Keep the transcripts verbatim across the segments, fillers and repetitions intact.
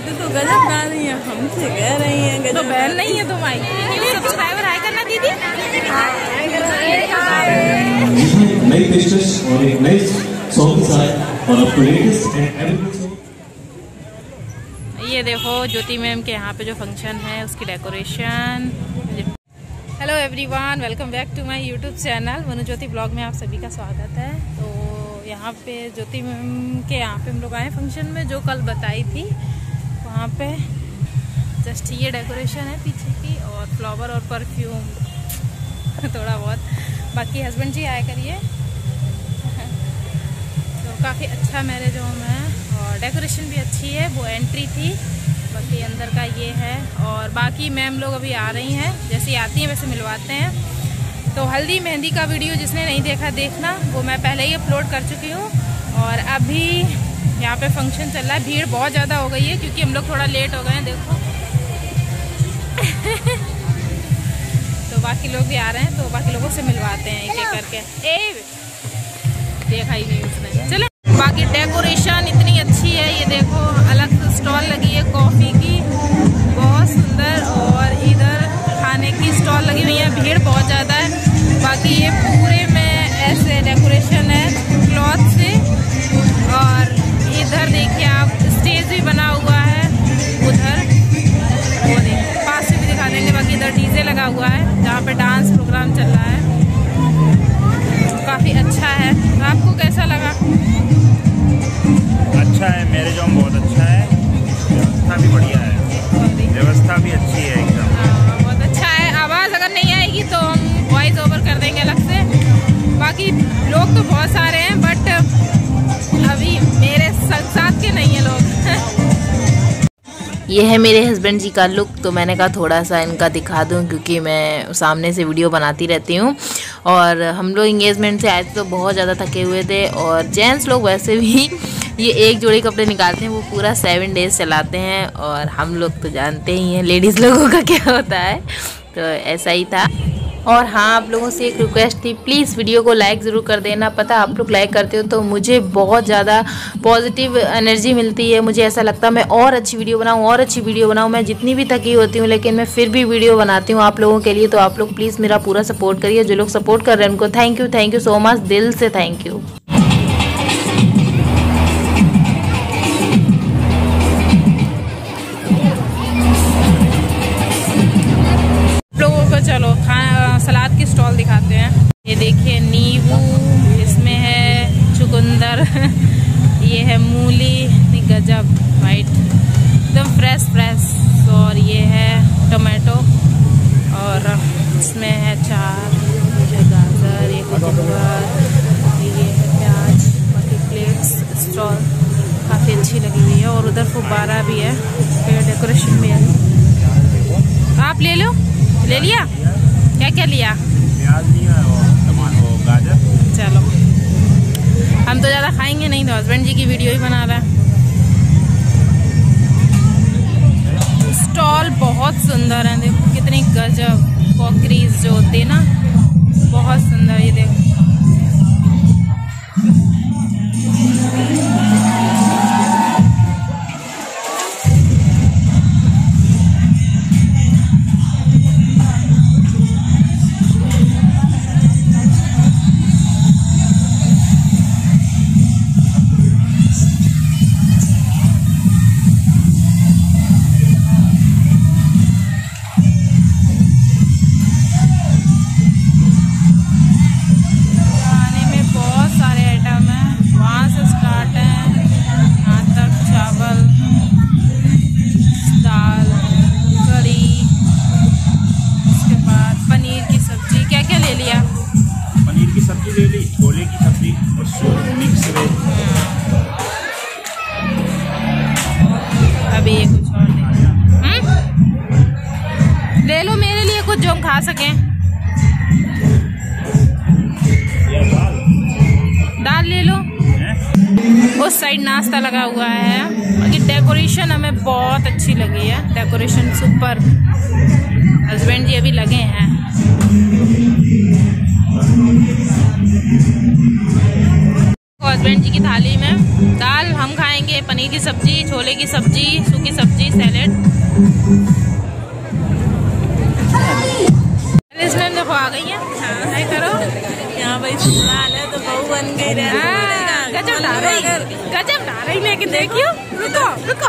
बातें तो गजब गा रही हैं, हमसे कह रही हैं गजब। तो बहन नहीं है तुम आई, सब्सक्राइबर हाई करना दीदी। नई पेशकश और एक नए सॉन्ग के साथ और आपको लेटेस्ट एंड ये देखो ज्योति मैम के यहाँ पे जो फंक्शन है उसकी decoration. Hello everyone, welcome back to my YouTube channel Manu Jyoti blog में आप सभी का स्वागत है। तो यहाँ पे ज्योति मैम के यहाँ पे हम लोग आए फंक्शन में, जो कल बताई थी वहाँ पे। जस्ट ये डेकोरेशन है पीछे की, और फ्लावर और परफ्यूम थोड़ा बहुत। बाकी हस्बैंड जी आया करिए। तो काफ़ी अच्छा मैरिज होम है और डेकोरेशन भी अच्छी है। वो एंट्री थी, बाकी अंदर का ये है। और बाकी मैम लोग अभी आ रही हैं, जैसे आती हैं वैसे मिलवाते हैं। तो हल्दी मेहंदी का वीडियो जिसने नहीं देखा देखना, वो मैं पहले ही अपलोड कर चुकी हूँ। और अभी यहाँ पे फंक्शन चल रहा है, भीड़ बहुत ज़्यादा हो गई है क्योंकि हम लोग थोड़ा लेट हो गए हैं। देखो तो बाकी लोग भी आ रहे हैं, तो बाकी लोगों से मिलवाते हैं एक एक करके। ए देखा ही नहीं उसने। चलो, बाकी डेकोरेशन इतनी अच्छी है, ये देखो अलग स्टॉल लगी है कॉफ़ी की, बहुत सुंदर। और इधर खाने की स्टॉल लगी हुई है, भीड़ बहुत ज़्यादा है। बाकी ये पूरे में ऐसे डेकोरेशन है क्लॉथ से। और इधर देखिए आप, स्टेज भी बना हुआ है उधर, वो देखिए पास से भी दिखा देंगे। बाकी इधर डीजे लगा हुआ है जहाँ पे डांस प्रोग्राम चल रहा है। काफ़ी अच्छा है। आपको कैसा लगा? अच्छा है, मैरिज होम बहुत अच्छा है, व्यवस्था भी बढ़िया है, व्यवस्था भी अच्छी है एकदम। हाँ, बहुत अच्छा है। आवाज़ अगर नहीं आएगी तो हम वॉइस ओवर कर देंगे अलग से। बाकी लोग तो बहुत सारे हैं, बट अभी मेरे साथ के नहीं है लोग। ये है मेरे हस्बैंड जी का लुक, तो मैंने कहा थोड़ा सा इनका दिखा दूं क्योंकि मैं सामने से वीडियो बनाती रहती हूँ। और हम लोग इंगेजमेंट से आए थे तो बहुत ज़्यादा थके हुए थे। और जेंट्स लोग वैसे भी ये एक जोड़ी कपड़े निकालते हैं, वो पूरा सेवन डेज चलाते हैं। और हम लोग तो जानते ही हैं लेडीज़ लोगों का क्या होता है, तो ऐसा ही था। और हाँ, आप लोगों से एक रिक्वेस्ट थी, प्लीज़ वीडियो को लाइक ज़रूर कर देना। पता आप लोग लाइक करते हो तो मुझे बहुत ज़्यादा पॉजिटिव एनर्जी मिलती है। मुझे ऐसा लगता है मैं और अच्छी वीडियो बनाऊँ और अच्छी वीडियो बनाऊँ। मैं जितनी भी थकी होती हूँ लेकिन मैं फिर भी वीडियो बनाती हूँ आप लोगों के लिए। तो आप लोग प्लीज़ मेरा पूरा सपोर्ट करिए। जो लोग सपोर्ट कर रहे हैं उनको thank you, thank you so much, दिल से थैंक यू। चलो खाना सलाद की स्टॉल दिखाते हैं। ये देखिए नींबू, इसमें है चुकंदर, ये है मूली, गजब वाइट एकदम फ्रेश फ्रेश। और ये है टमाटो, और इसमें है चार, ये गाजर, ये कुकुम्बर, ये है प्याज। बाकी प्लेट्स स्टॉल काफ़ी अच्छी लगी हुई है। और उधर फुब्बारा भी है, फिर डेकोरेशन भी है। आप ले लो, ले लिया? क्या क्या लिया? प्याज लिया और टमाटर, गाजर। चलो, हम तो ज़्यादा खाएंगे नहीं, तो हस्बैंड जी की वीडियो ही बना रहा है। स्टॉल बहुत सुंदर है, देखो कितनी गजब कॉकरीज जो होते हैं ना, बहुत सुंदर। ये देखो ले लो मेरे लिए कुछ जो हम खा सकें। दाल ले लो। उस साइड नाश्ता लगा हुआ है। बाकी डेकोरेशन हमें बहुत अच्छी लगी है, डेकोरेशन सुपर। हस्बैंड जी अभी लगे हैं। हस्बैंड जी की थाली में दाल हम खाएंगे, ये पनीर की सब्जी, छोले की सब्जी, सूखी सब्जी, सैलेड। इसमें देखो आ गई है। हाँ, हाय करो। यहाँ भाई ससुराल है तो बहू बन गई रहे। गजब ला रही, गजब ला रही लेकिन देखियो। रुको रुको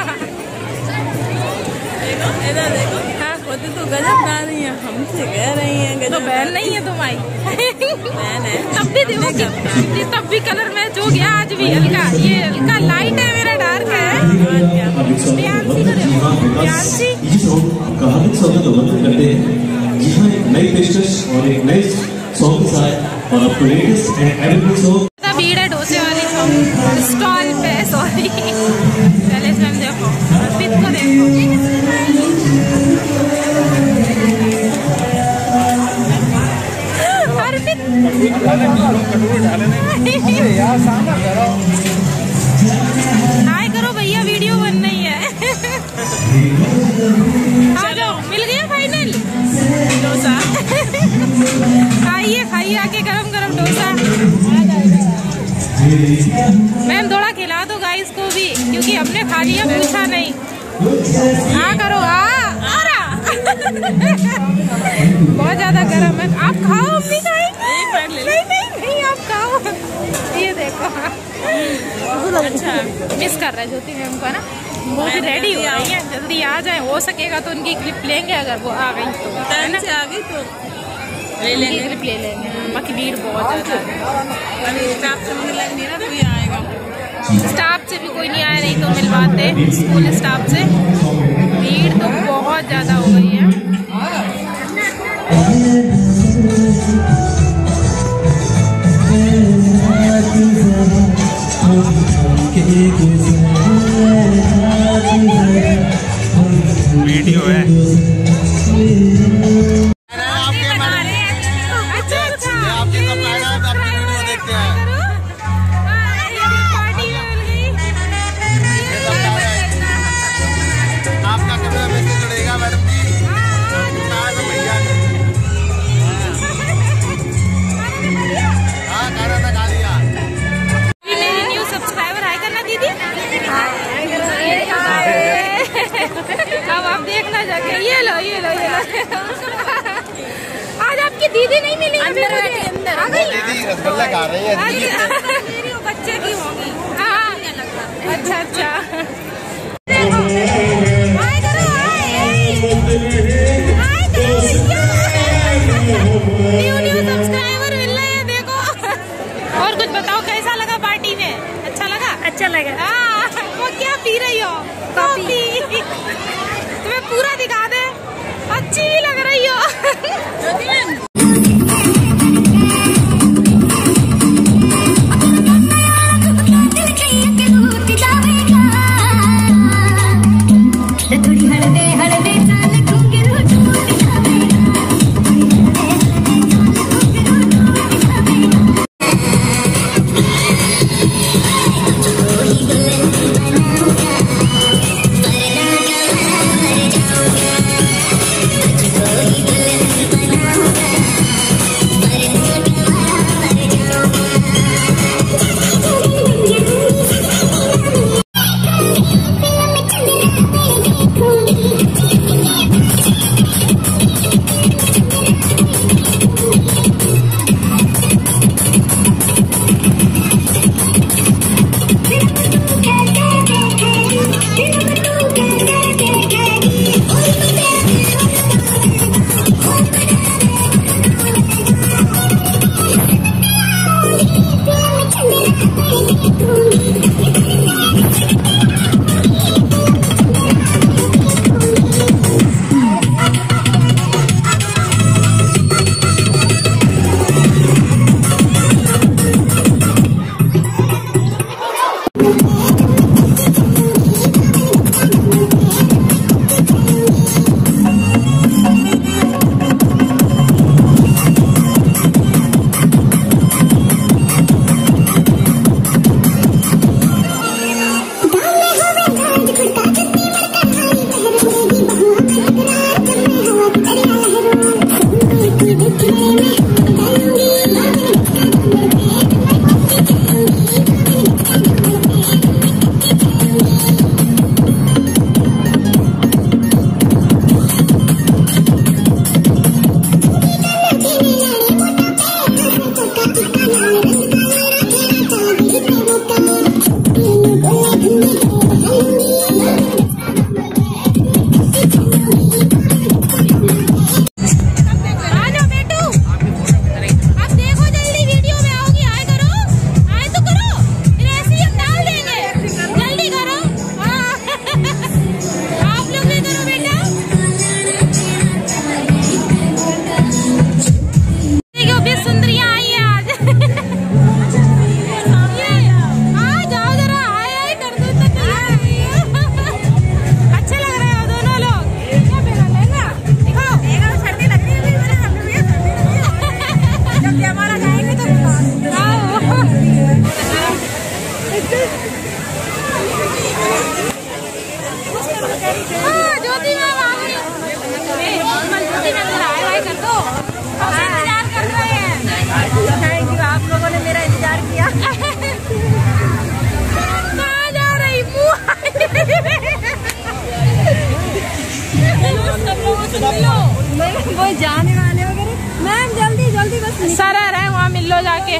देखो इधर देखो। हाँ वो तो गजब ला रही है, हमसे कह रही है गजब। तो बहन नहीं है तुम्हारी? बहन है। तब भी देखो कि तब भी कलर मैच हो गया। आज भी हल्का, ये हल्का लाइट है, मेरा डार्क है। प्यासी को देखो, प्यासी। करते हैं यहाँ एक नई पेशकश और एक नए सॉन्ग के साथ और आपको लेटेस्ट एंड एवरग्रीन सॉन्ग। भीड़ है डोसे वाली स्टॉल पे, सॉरी। पहले से हम देखो अर्पित को देखो। अर्पित हाय करो भैया, वीडियो बन रही है। आ जाओ, मिल गया फाइनल डोसा। खाइए खाइए आके गरम गरम डोसा। मैम थोड़ा खिला दो गाइस को भी, क्योंकि हमने खा लिया, पूछा नहीं। आ करो आ, आ रहा। बहुत ज्यादा गरम है, आप खाओ। हम नहीं खाएंगे। नहीं नहीं नहीं आप खाओ। ये देखो अच्छा मिस कर रहा है ज्योति मैम को ना, वो भी रेडी हो रही है, जल्दी आ जाए। हो सकेगा तो उनकी क्लिप लेंगे, अगर वो आ गई तो टाइम से आ गई तो ले लेंगे, क्लिप ले लेंगे। बाकी भीड़ बहुत ज्यादा है। अभी स्टाफ से मुझे लग नहीं रहा कोई आएगा। स्टाफ से भी कोई नहीं आया, नहीं तो मिलवाते स्कूल स्टाफ से। भीड़ तो बहुत ज्यादा हो गई है। वीडियो है। अब आप देखना जाके। ये लो ये लो ये लो। आज आपकी दीदी नहीं मिली अंदर, अंदर आ गई। दीदी रसगुल्ला खा रही है। मेरी वो बच्चे की होगी। हाँ अच्छा अच्छा। हाय करो, हाय करो। न्यू न्यू सब्सक्राइबर मिल रहे हैं देखो। और कुछ बताओ, कैसा लगा पार्टी में? अच्छा लगा? अच्छा लगा। हाँ वो क्या पी रही हो? कॉफी। तुम्हें पूरा दिखा दे, अच्छी लग रही हो। ज्योति मैम आ गई। ज्योति मैम हाय हाय कर दो, इंतजार कर रहे हैं। थैंक यू, आप लोगों ने मेरा इंतजार किया। कहाँ जा रही मुँह? वो जाने वाले वगैरह। मैम जल्दी जल्दी बस सर आ रहे हैं, वहाँ मिल लो जाके।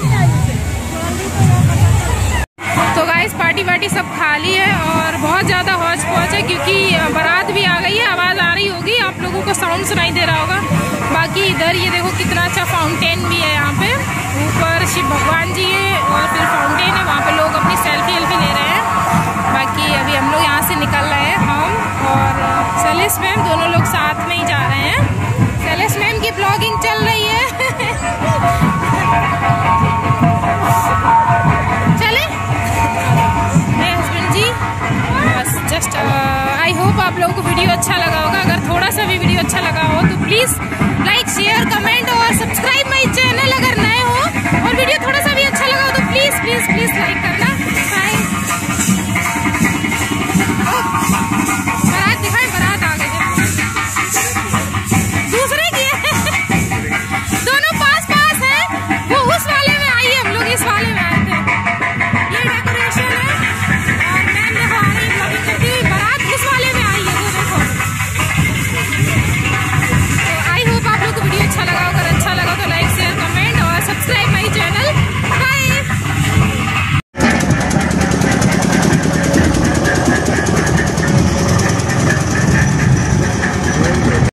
तो गाइस पार्टी वार्टी सब खाली है और बहुत ज़्यादा हौच पौच है क्योंकि बारात भी आ गई है। आवाज़ आ रही होगी, आप लोगों को साउंड सुनाई दे रहा होगा। बाकी इधर ये देखो कितना अच्छा फाउंटेन भी है यहाँ पे। ऊपर शिव भगवान जी है और फिर फाउंटेन है, वहाँ पे लोग अपनी सेल्फी वेल्फी ले रहे हैं। बाकी अभी हम लोग यहाँ से निकल रहे हैं, हम और सेलिस मैम दोनों लोग साथ में ही जा रहे हैं। सेलिस मैम की ब्लॉगिंग चल रही है। चले मेरे हस्बैंड जी। बस जस्ट आई होप आप लोगों को वीडियो अच्छा लगा होगा। अगर थोड़ा सा भी वीडियो अच्छा लगा हो तो प्लीज़